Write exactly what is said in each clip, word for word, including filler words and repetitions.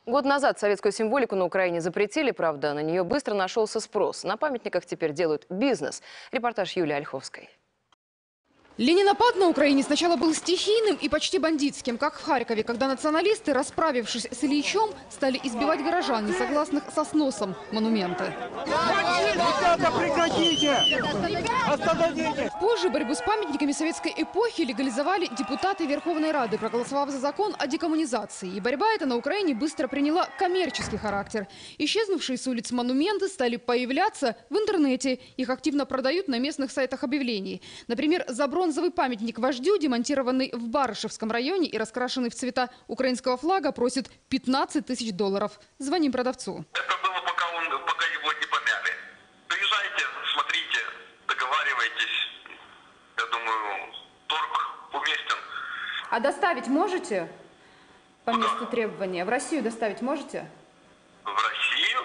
Год назад советскую символику на Украине запретили, правда, на нее быстро нашелся спрос. На памятниках теперь делают бизнес. Репортаж Юлии Ольховской. Ленинопад на Украине сначала был стихийным и почти бандитским, как в Харькове, когда националисты, расправившись с Ильичом, стали избивать горожан, несогласных со сносом монумента. Ребята, прекратите! Остановите! Позже борьбу с памятниками советской эпохи легализовали депутаты Верховной Рады, проголосовав за закон о декоммунизации. И борьба эта на Украине быстро приняла коммерческий характер. Исчезнувшие с улиц монументы стали появляться в интернете. Их активно продают на местных сайтах объявлений. Например, за бронзовый памятник вождю, демонтированный в Барышевском районе и раскрашенный в цвета украинского флага, просит пятнадцать тысяч долларов. Звоним продавцу. Это было, пока, он, пока его не помяли. Приезжайте, смотрите, договаривайтесь. Я думаю, торг уместен. А доставить можете по Куда? месту требования? В Россию доставить можете? В Россию?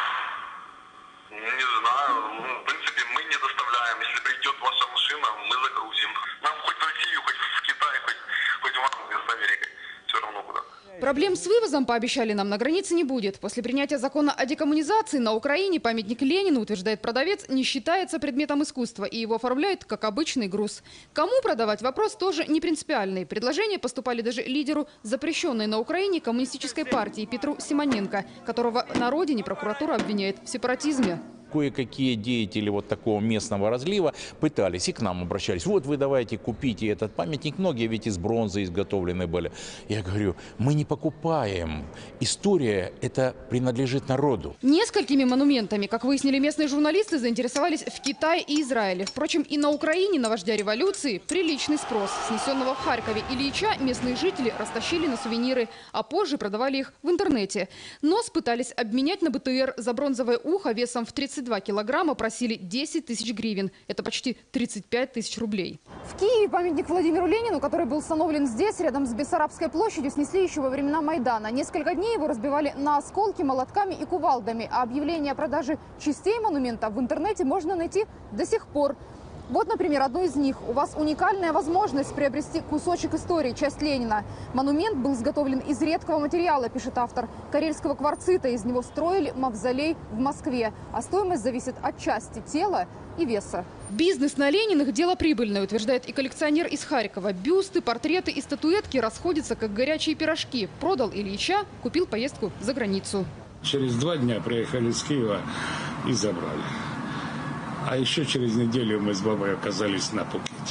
Не знаю. Ну, в принципе, мы не доставляем. Если придет ваша машина, мы загрузим. Нам хоть в Россию, хоть в Китай, хоть, хоть в Англию с Америкой. Все равно куда. Проблем с вывозом, пообещали нам, на границе не будет. После принятия закона о декоммунизации на Украине памятник Ленину, утверждает продавец, не считается предметом искусства и его оформляют как обычный груз. Кому продавать, вопрос тоже не принципиальный. Предложения поступали даже лидеру запрещенной на Украине коммунистической партии Петру Симоненко, которого на родине прокуратура обвиняет в сепаратизме. Кое-какие деятели вот такого местного разлива пытались и к нам обращались. Вот вы давайте купите этот памятник. Многие ведь из бронзы изготовлены были. Я говорю, мы не покупаем. История это принадлежит народу. Несколькими монументами, как выяснили местные журналисты, заинтересовались в Китае и Израиле. Впрочем, и на Украине на вождя революции приличный спрос. Снесенного в Харькове Ильича местные жители растащили на сувениры, а позже продавали их в интернете. Нос пытались обменять на БТР. За бронзовое ухо весом в тридцать два килограмма просили десять тысяч гривен. Это почти тридцать пять тысяч рублей. В Киеве памятник Владимиру Ленину, который был установлен здесь, рядом с Бессарабской площадью, снесли еще во времена Майдана. Несколько дней его разбивали на осколки молотками и кувалдами. А объявление о продаже частей монумента в интернете можно найти до сих пор. Вот, например, одно из них. У вас уникальная возможность приобрести кусочек истории, часть Ленина. Монумент был изготовлен из редкого материала, пишет автор. Карельского кварцита. Из него строили мавзолей в Москве. А стоимость зависит от части тела и веса. Бизнес на Лениных – дело прибыльное, утверждает и коллекционер из Харькова. Бюсты, портреты и статуэтки расходятся, как горячие пирожки. Продал Ильича, купил поездку за границу. Через два дня приехали с Киева и забрали. А еще через неделю мы с бабой оказались на Пукете.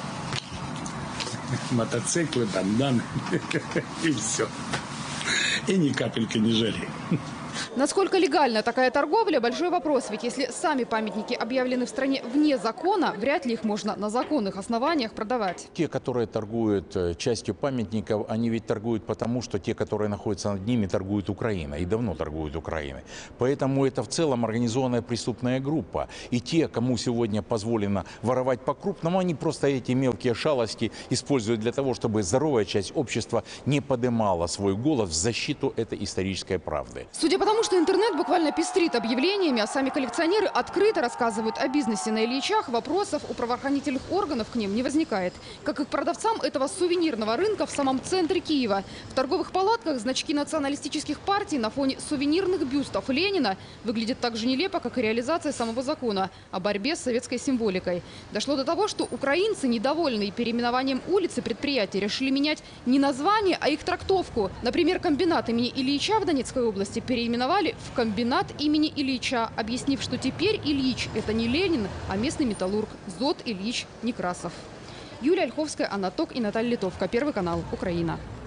Мотоциклы, банданы и все. И ни капельки не жалеем. Насколько легальна такая торговля – большой вопрос. Ведь если сами памятники объявлены в стране вне закона, вряд ли их можно на законных основаниях продавать. Те, которые торгуют частью памятников, они ведь торгуют потому, что те, которые находятся над ними, торгуют Украиной. И давно торгуют Украиной. Поэтому это в целом организованная преступная группа. И те, кому сегодня позволено воровать по-крупному, они просто эти мелкие шалости используют для того, чтобы здоровая часть общества не поднимала свой голос в защиту этой исторической правды. Судя по тому, что интернет буквально пестрит объявлениями, а сами коллекционеры открыто рассказывают о бизнесе на Ильичах, вопросов у правоохранительных органов к ним не возникает. Как и к продавцам этого сувенирного рынка в самом центре Киева. В торговых палатках значки националистических партий на фоне сувенирных бюстов Ленина выглядят так же нелепо, как и реализация самого закона о борьбе с советской символикой. Дошло до того, что украинцы, недовольные переименованием улиц и предприятий, решили менять не название, а их трактовку. Например, комбинат имени Ильича в Донецкой области переименовали в комбинат имени Ильича, объяснив, что теперь Ильич – это не Ленин, а местный металлург Зод Ильич Некрасов. Юлия Ольховская, Анна Ток и Наталья Литовка. Первый канал. Украина.